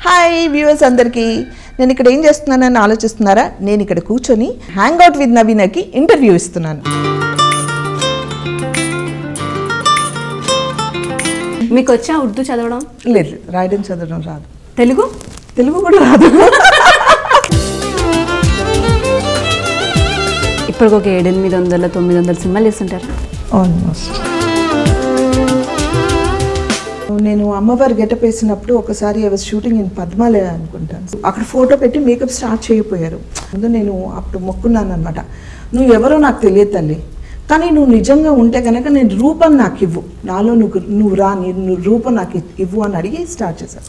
Hi viewers అందరికీ నేను ఇక్కడ ఏం చేస్తున్నానని ఆలోచిస్తున్నారా? నేను ఇక్కడ కూర్చొని హ్యాంగ్అవుట్ విత్ నవీనాకి ఇంటర్వ్యూ ఇస్తున్నాను. మీకు వచ్చా ఉర్దూ చదవడం? లేదు, రాయడం చదవడం రాదు. తెలుగు? తెలుగు కూడా రాదు. ఇప్పటికి ఒక 700-900 సినిమాలు వేస్తుంటారు ఆల్మోస్ట్. నేను అమ్మవారి గెటప్ వేసినప్పుడు ఒకసారి I was shooting in Padmalaya అనుకుంటాను. అక్కడ ఫోటో పెట్టి మేకప్ స్టార్ట్ చేయకపోయారు. ముందు నేను అప్పుడు మొక్కున్నాను అనమాట, నువ్వు ఎవరో నాకు తెలియదు తల్లి, కానీ నువ్వు నిజంగా ఉంటే కనుక నేను రూపం నాకు ఇవ్వు, నాలో నువ్వు రా, నువ్వు రూపం నాకు ఇవ్వు అని అడిగి స్టార్ట్ చేశాను.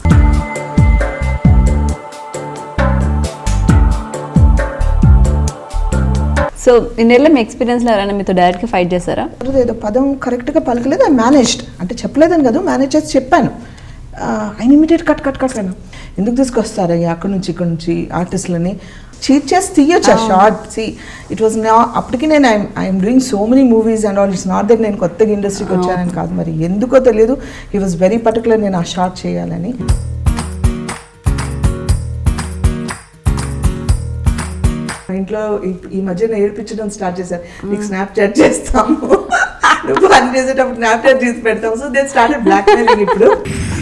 సో ఇన్నేళ్ళ మీ ఎక్స్పీరియన్స్లో ఎవరైనా మీతో డైరెక్ట్గా ఫైట్ చేశారా? ఏదో పదం కరెక్ట్గా పలకలేదు, ఐ మేనేజ్డ్. అంటే చెప్పలేదని కదా, మేనేజ్ చేసి చెప్పాను. ఆయన ఇమీడియట్ కట్ అను, ఎందుకు తీసుకొస్తారు అక్కడ నుంచి ఇక్కడ నుంచి ఆర్టిస్టులని చీట్ చేసి తీయొచ్చు ఆ షార్ట్. సి ఇట్ వాజ్ నా అప్పటికి నేను I'm doing so many movies and all. It's not that నేను కొత్తగా ఇండస్ట్రీకి వచ్చానని కాదు, మరి ఎందుకో తెలియదు హీ వాజ్ వెరీ పర్టికులర్ నేను ఆ షార్ట్ చేయాలని. ఇంట్లో ఈ మధ్యన ఏడిపించడం స్టార్ట్ చేశారు, నీకు స్నాప్చాట్ చేస్తాము, నువ్వు పని చేసేటప్పుడు స్నాప్చాట్ తీసి పెడతాము. So they started blackmailing. ఇప్పుడు